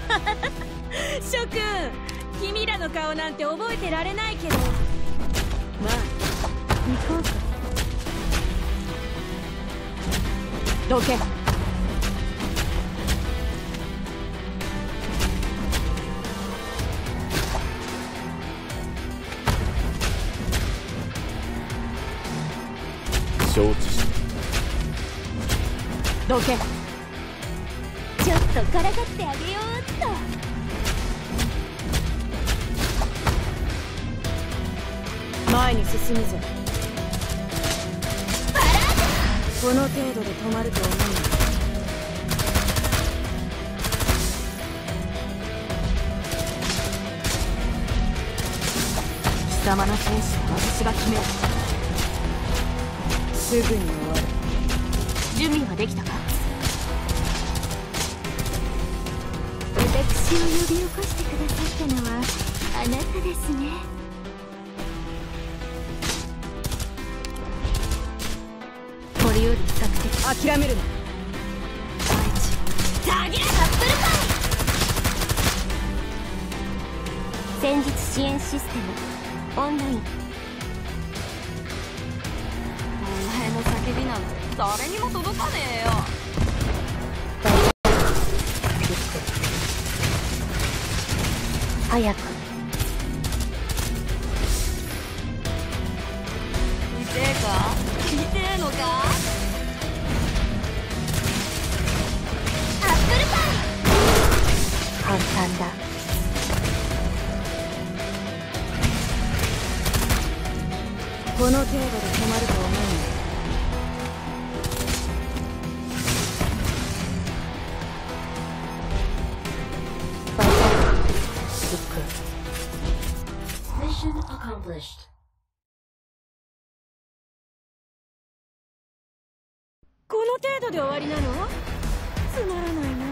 諸君、君らの顔なんて覚えてられないけど、まあ行こうか。どけ。 承知した。 どけ。 ちょっとからかってあげようっと。 前に進むぞ。 パラこの程度で止まると思う。貴様の生死は私が決める。すぐに終わる。準備はできたか？ 私を呼び起こしてくださったのはあなたですね。 これより比較的諦めるな。 タギラカップルパイ。戦術支援システムオンライン。 お前の叫びなんて誰にも届かねえよ。 早く。 痛えか？痛えのか？ アップルパイ。簡単だ。 この程度で止まると思うの。 Mission accomplished. この程度で終わりなの？つまらないな。